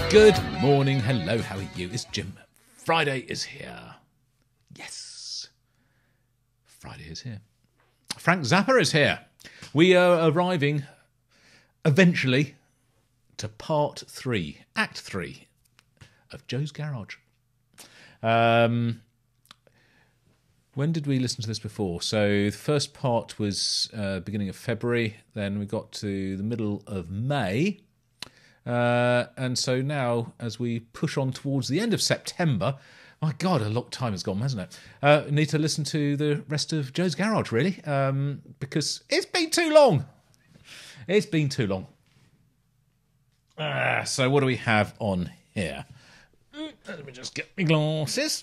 Good morning, hello, how are you? It's Jim. Friday is here. Yes. Friday is here. Frank Zappa is here. We are arriving, eventually, to part 3, Act 3 of Joe's Garage. When did we listen to this before? So the first part was beginning of February, then we got to the middle of May. And so now, as we push on towards the end of September, my God, a lot of time has gone, hasn't it? Need to listen to the rest of Joe's Garage, really, because it's been too long. It's been too long. So what do we have on here? Let me just get my glasses.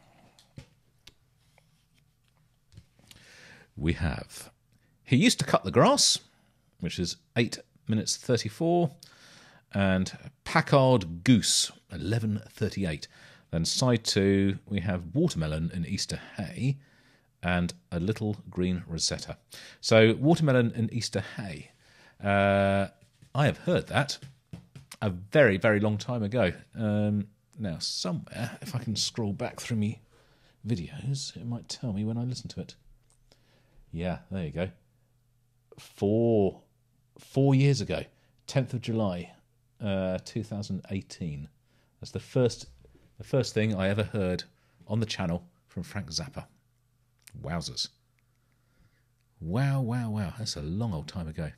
We have He Used to Cut the Grass, which is 8 minutes 34, and Packard Goose, 11:38. Then side 2, we have Watermelon and Easter Hay, and A Little Green Rosetta. So Watermelon and Easter Hay, I have heard that a very, very long time ago. Now somewhere, if I can scroll back through me videos, it might tell me when I listen to it. Yeah, there you go. Four years ago, 10th of July, 2018. That's the first thing I ever heard on the channel from Frank Zappa. Wowzers. Wow. That's a long old time ago.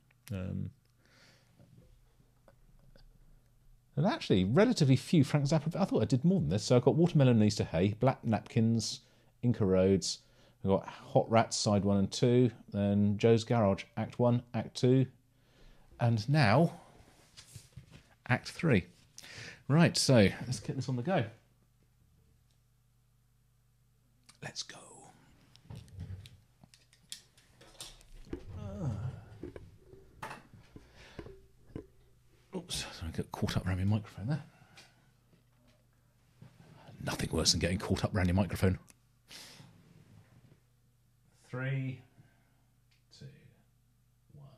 And actually, relatively few Frank Zappa. I thought I did more than this. So I've got Watermelon and Easter Hay, Black Napkins, Inca Roads. We've got Hot Rats, Side 1 and 2. Then Joe's Garage, Act 1, Act 2. And now, Act 3. Right, so let's get this on the go. Let's go. Oops, I got caught up around my microphone there. Nothing worse than getting caught up around your microphone. 3, 2, 1.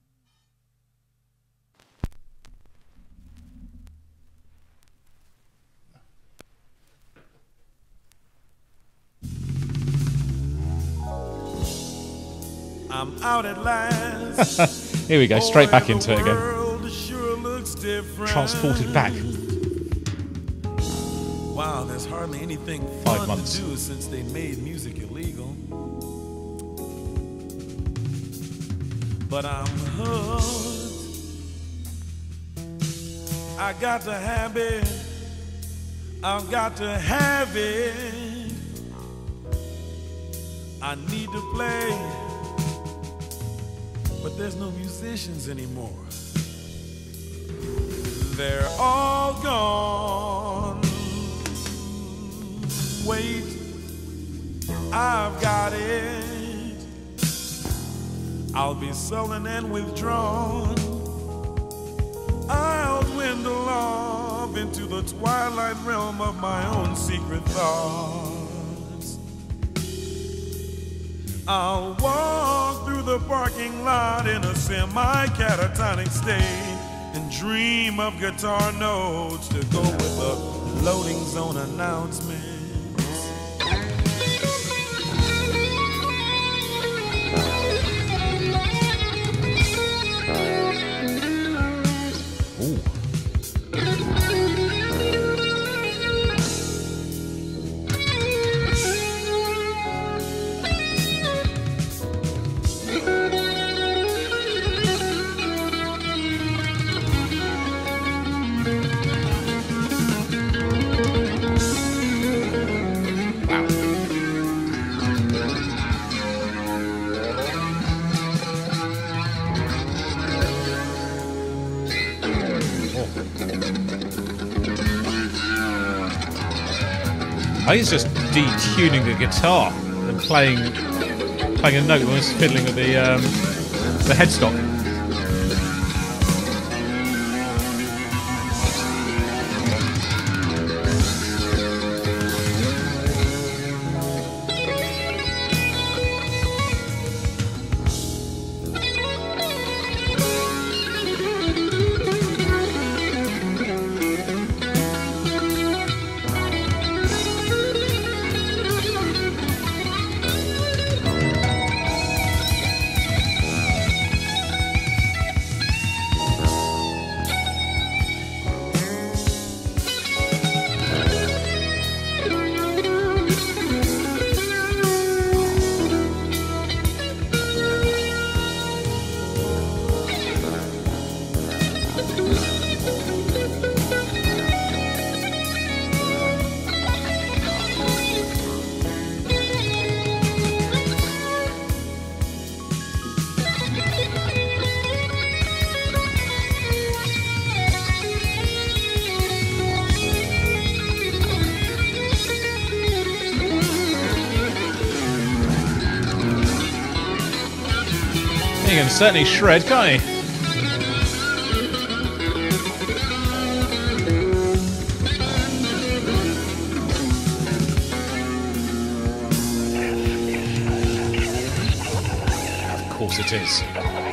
I'm out at last. Here we go, straight back into it again. Sure, transported back. Wow, there's hardly anything 5 fun months. to do since they made music illegal. But I'm hooked. I got to have it. I've got to have it. I need to play, but there's no musicians anymore. They're all gone. Wait, I've got it. I'll be sullen and withdrawn. I'll dwindle off into the twilight realm of my own secret thoughts. I'll walk through the parking lot in a semi-catatonic state and dream of guitar notes to go with the loading zone announcements. He's just detuning the guitar and playing a note when he's fiddling with the headstock. can certainly shred, can't he? Of course it is.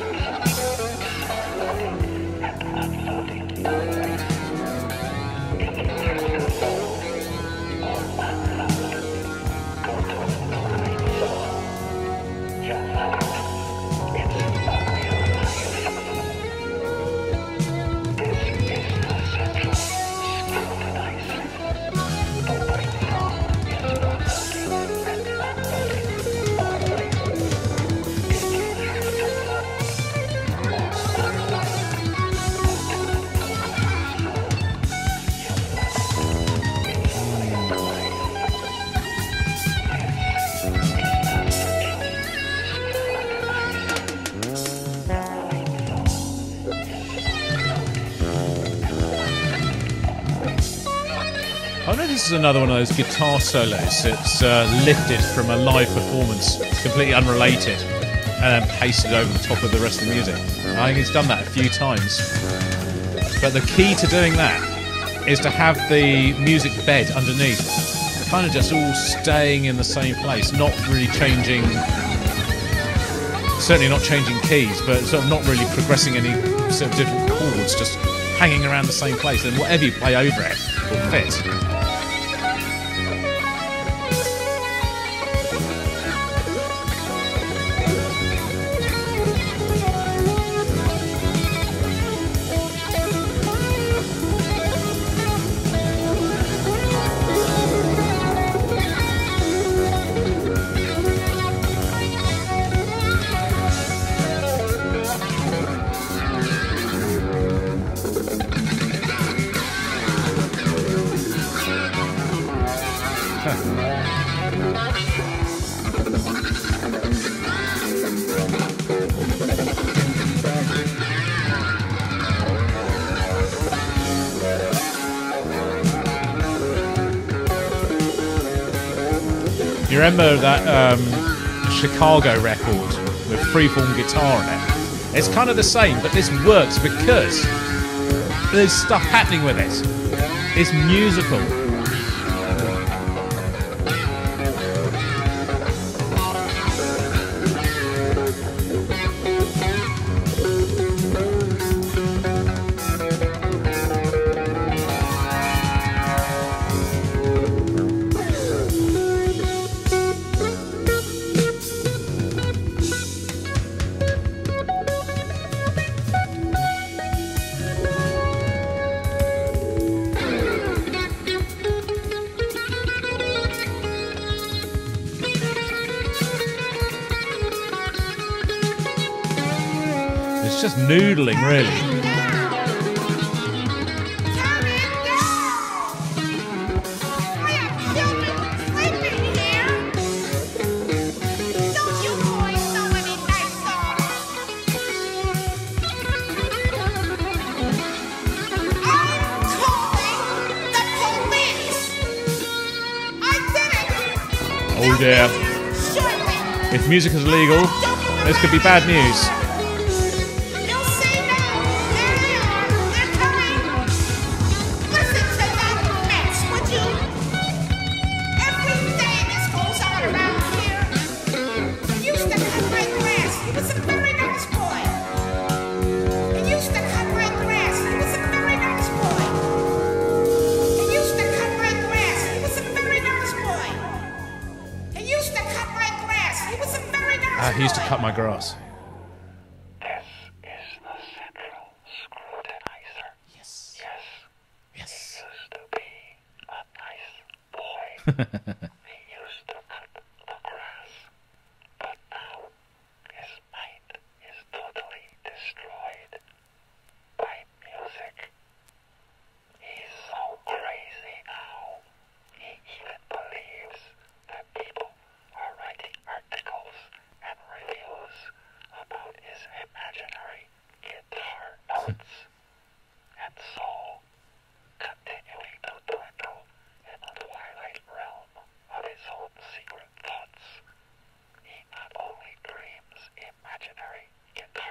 I know this is another one of those guitar solos. It's lifted from a live performance, completely unrelated, and then pasted over the top of the rest of the music. I think he's done that a few times. But the key to doing that is to have the music bed underneath, kind of just all staying in the same place, not really changing, certainly not changing keys, but sort of not really progressing any sort of different chords, just hanging around the same place, and whatever you play over it will fit. You remember that Chicago record with freeform guitar in it? It's kind of the same, but this works because there's stuff happening with it. It's musical. It's just noodling, really. Oh dear. If music is illegal, this could be bad news. He used to cut my grass. This is the central scrutinizer. Yes. Yes. He used to be a nice boy. He used to cut the grass. But now his mind is totally destroyed by music. He's so crazy now. He even believes that people are writing articles and reviews about his imaginary guitar notes, and so, continuing to dwindle in the twilight realm of his own secret thoughts, he not only dreams imaginary guitar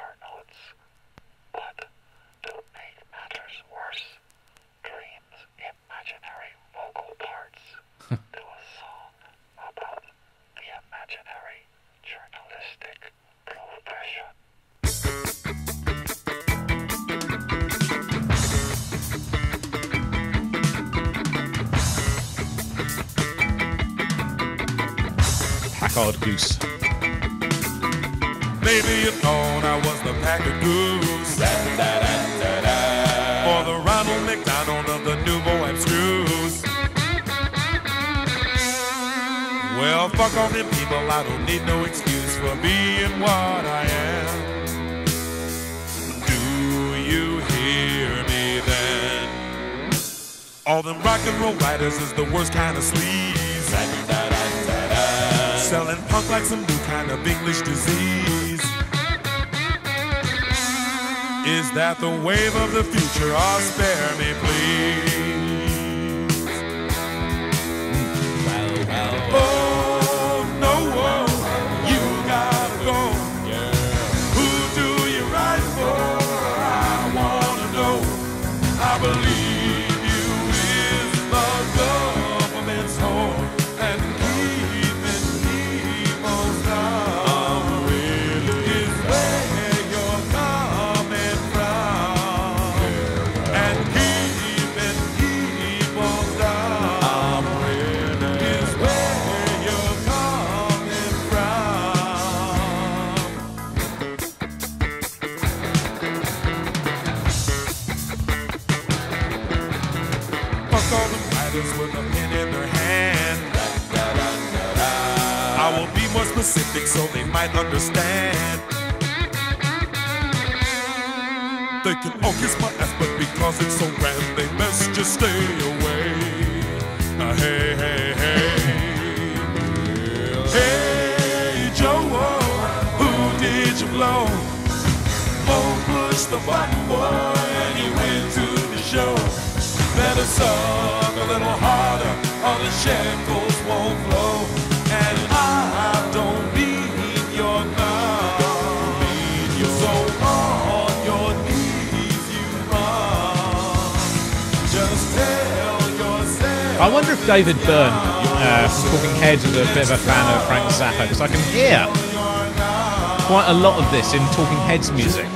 Card Goose. Maybe you thought I was the pack of goose, or the Ronald McDonald of the nouveau abstruse. Well, fuck all them people, I don't need no excuse for being what I am. Do you hear me then? All them rock and roll writers is the worst kind of sleaze, selling punk like some new kind of English disease. Is that the wave of the future? Oh, spare me, please. Oh, no, you gotta go. Who do you write for? I wanna know. I believe you is the government's home and keeping people's down. Is where you're coming from and keeping people's down. Is where you're coming from. Fuck all the writers with a pen in their hand. I will be more specific so they might understand. They can all kiss my ass, but because it's so grand, they best just stay away. Hey, hey, hey. Hey, Joe, who did you blow? Oh, push the button, boy, and he went to the show. Better suck a little harder, or the shackles won't flow. And I don't need your love. So on your knees you must just tell yourself. I wonder if David Byrne from Talking Heads is a bit of a fan of Frank Zappa, because I can hear quite a lot of this in Talking Heads music.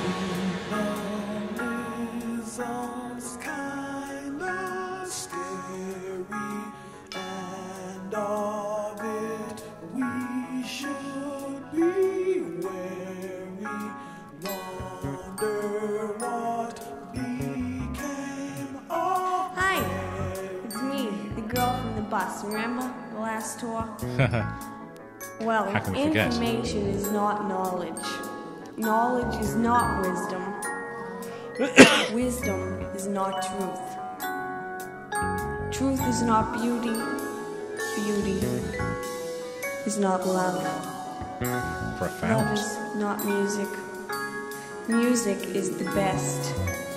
Hi, it's me, the girl from the bus. Remember the last tour? Well, How can we forget? information is not knowledge. Knowledge is not wisdom. Wisdom is not truth. Truth is not beauty. Beauty is not love. Love Profound. is not music. Music is the best.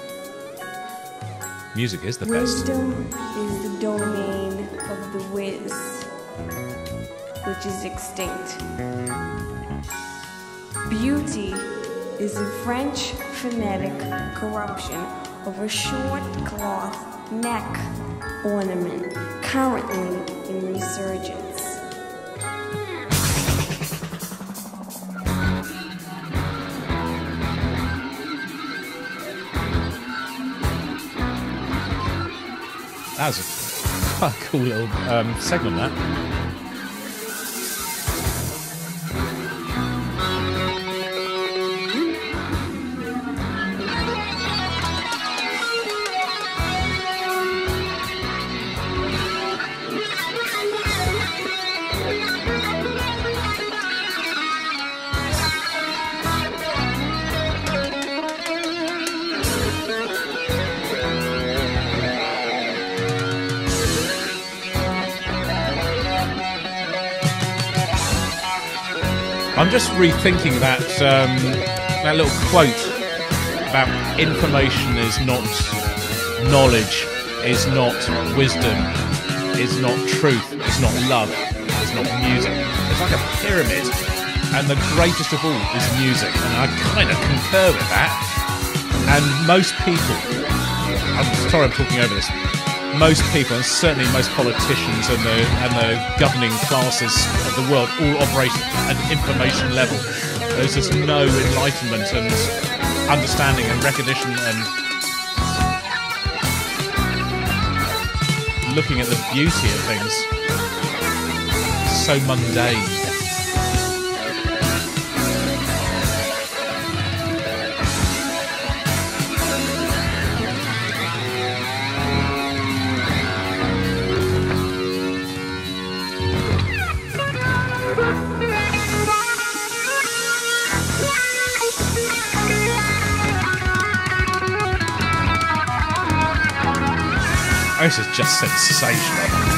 Music is the best. Wisdom is the domain of the whiz, which is extinct. Beauty is a French phonetic corruption of a short cloth neck ornament currently in resurgence. That was quite a cool little segment, that. I'm just rethinking that that little quote about information is not knowledge, is not wisdom, is not truth, is not love, is not music. It's like a pyramid, and the greatest of all is music, and I kind of concur with that. And most people, I'm sorry I'm talking over this, most people, and certainly most politicians and the governing classes of the world, all operate at an information level. There's just no enlightenment and understanding and recognition and looking at the beauty of things. So mundane. This is just sensational.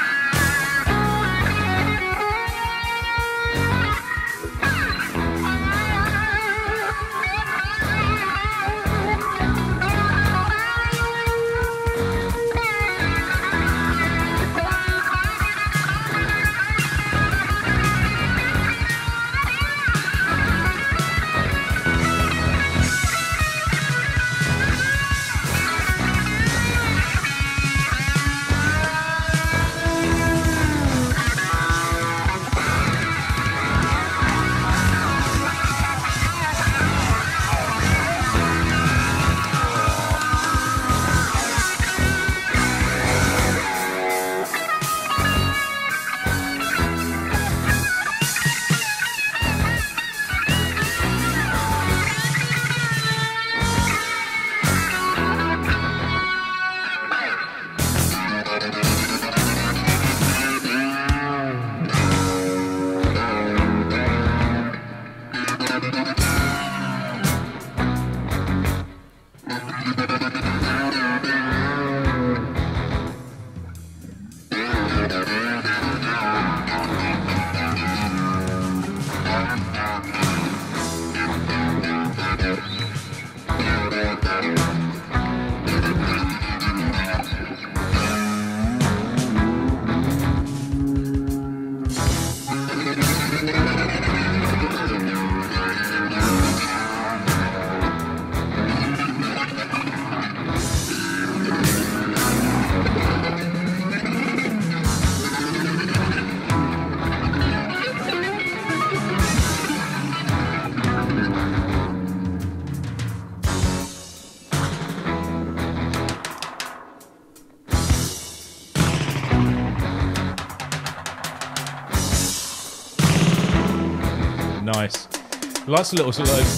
Nice. Lots of little sort of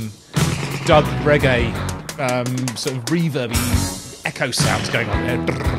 dub reggae, sort of reverby echo sounds going on there.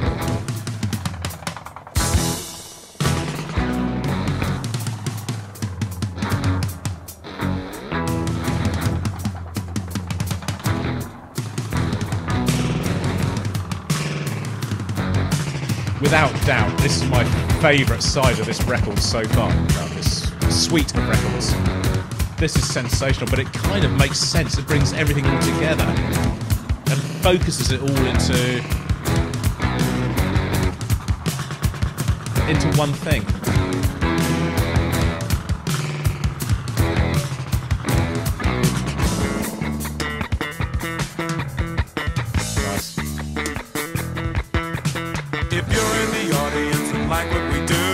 Without doubt, this is my favourite side of this record so far. This suite of records. This is sensational, but it kind of makes sense. It brings everything all together and focuses it all into one thing. Nice. If you're in the audience and like what we do,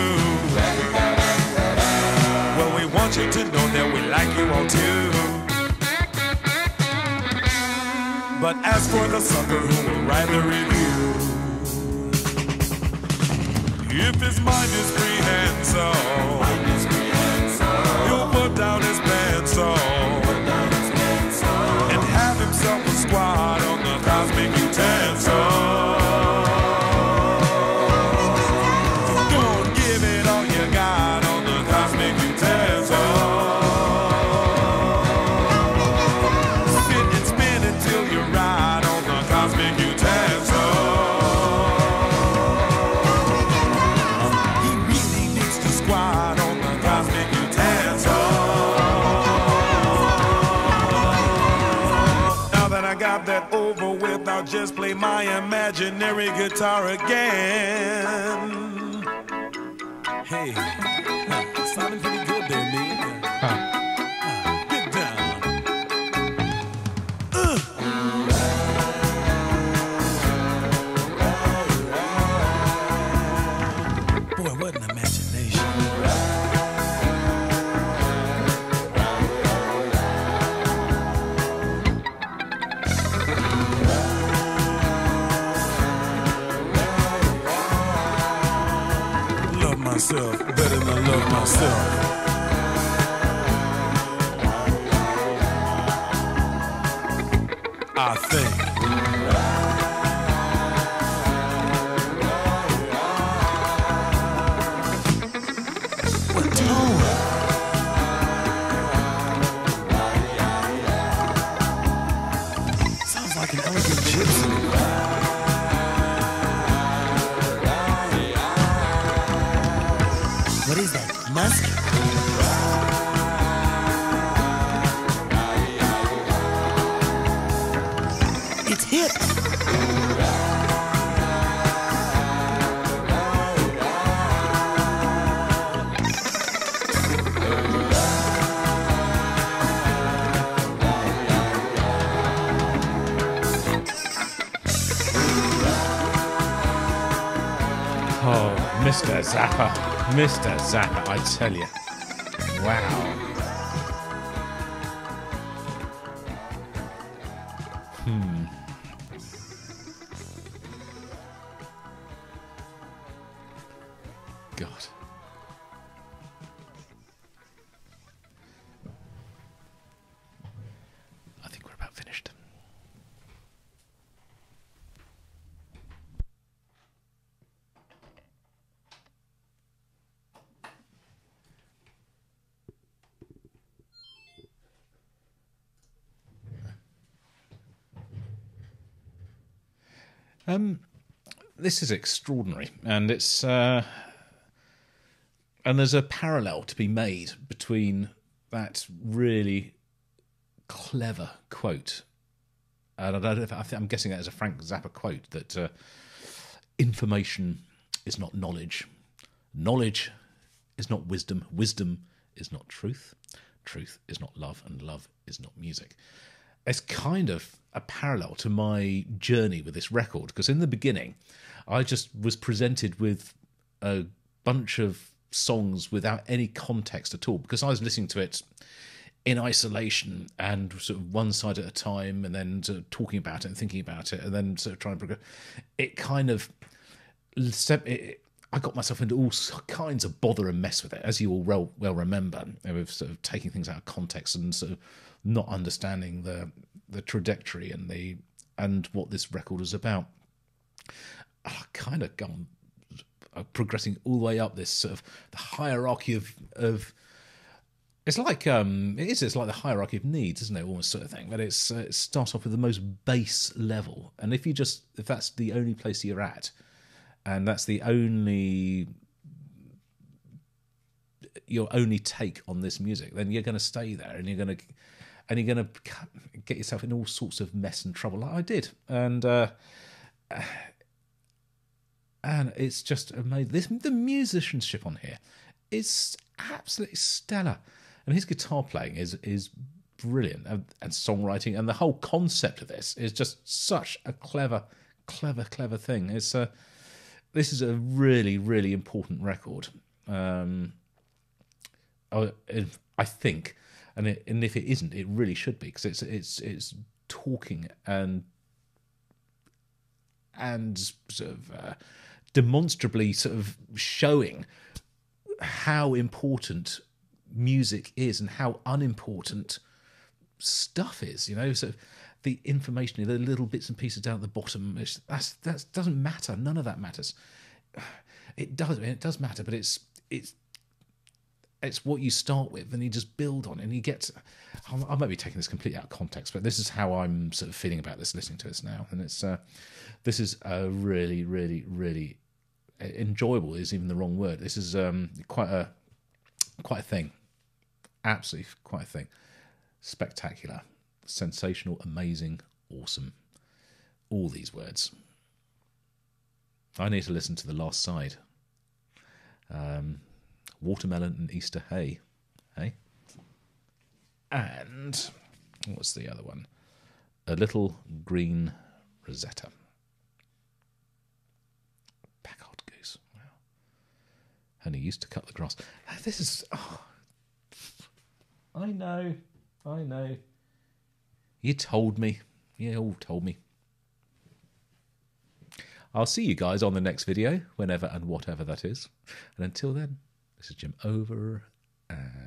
well, we want you to know that we like you all too. But as for the sucker who will write the review, if his mind is prehensile, he'll put down his pencil and have himself a squad on the cosmic utensil. I'll just play my imaginary guitar again. Hey, sounding pretty good there, man. Get down. Boy, what an imagination. Myself better than I love myself. I think. What tone? Sounds like an elegant gypsy. musket. It's hip. Oh, Mr. Zappa. Mr. Zappa, I tell you. Wow. God. I think we're about finished. This is extraordinary, and it's and there's a parallel to be made between that really clever quote, and I don't know if I'm guessing that is a Frank Zappa quote, that information is not knowledge, knowledge is not wisdom, wisdom is not truth, truth is not love, and love is not music. It's kind of a parallel to my journey with this record, because in the beginning I just was presented with a bunch of songs without any context at all, because I was listening to it in isolation and sort of one side at a time, and then sort of talking about it and thinking about it, and then sort of trying to progress. It kind of I got myself into all kinds of bother and mess with it, as you all well remember, with sort of taking things out of context and sort of not understanding the trajectory and what this record is about. I kind of gone progressing all the way up this sort of the hierarchy of it's like it's like the hierarchy of needs, isn't it, almost, sort of thing. But it starts off with the most base level, and if that's the only place you're at, and that's your only take on this music, then you're going to stay there, and you're going to get yourself in all sorts of mess and trouble, like I did, and it's just amazing. The musicianship on here is absolutely stellar, and his guitar playing is brilliant, and songwriting, and the whole concept of this is just such a clever thing. This is a really, really important record. I think, and if it isn't, it really should be, because it's talking and sort of demonstrably sort of showing how important music is and how unimportant stuff is. So the information, the little bits and pieces down at the bottom, that doesn't matter. None of that matters. It does matter, but it's what you start with, and you just build on it, and you get. I might be taking this completely out of context, but this is how I'm sort of feeling about this, listening to this now, and this is a really, really, really enjoyable. Is even the wrong word. This is quite a thing, absolutely quite a thing. Spectacular, sensational, amazing, awesome. All these words. I need to listen to the last side. Watermelon and Easter hay, hey? And what's the other one? A Little Green Rosetta. Packard goose. Wow. And he used to cut the grass. This is... Oh, I know. You told me. You all told me. I'll see you guys on the next video, whenever and whatever that is. And until then, this is Jim over and